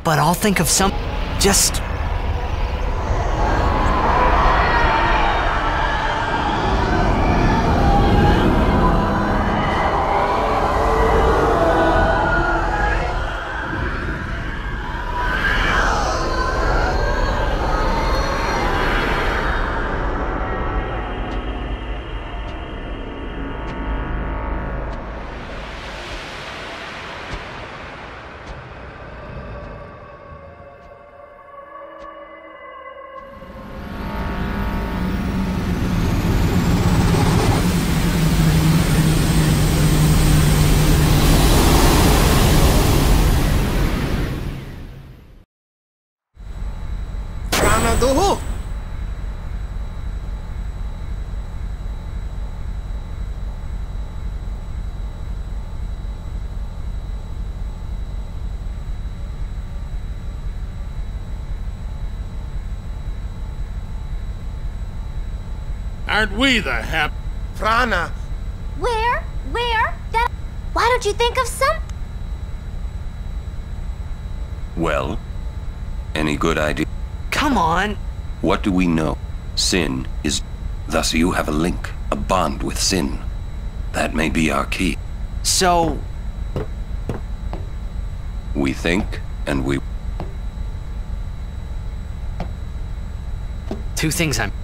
but I'll think of some... just... Duhu! Aren't we the Frana! Where? That... Why don't you think of some... Well, any good idea? Come on! What do we know? Sin is... Thus you have a link, a bond with Sin. That may be our key. So... We think, and we... Two things I'm...